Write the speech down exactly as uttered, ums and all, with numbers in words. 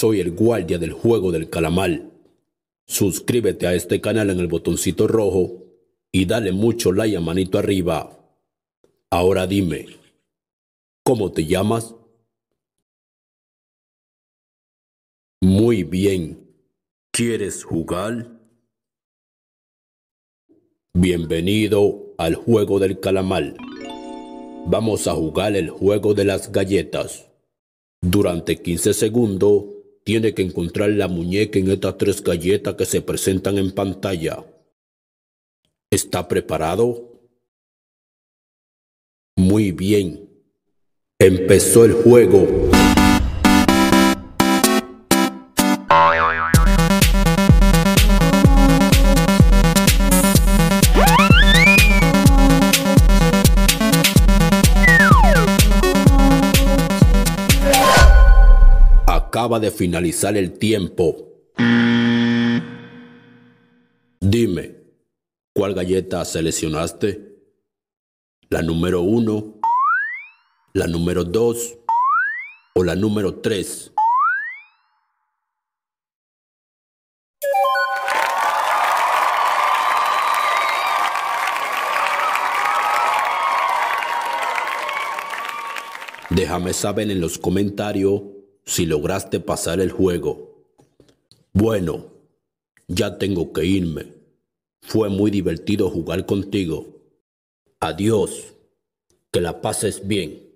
Soy el guardia del juego del calamar. Suscríbete a este canal en el botoncito rojo y dale mucho like a manito arriba. Ahora dime, ¿cómo te llamas? Muy bien. ¿Quieres jugar? Bienvenido al juego del calamar. Vamos a jugar el juego de las galletas. Durante quince segundos, tiene que encontrar la muñeca en estas tres galletas que se presentan en pantalla. ¿Está preparado? Muy bien. Empezó el juego. Acaba de finalizar el tiempo. Dime, ¿cuál galleta seleccionaste? ¿La número uno, la número dos o la número tres? Déjame saber en los comentarios si lograste pasar el juego. Bueno, ya tengo que irme. Fue muy divertido jugar contigo. Adiós. Que la pases bien.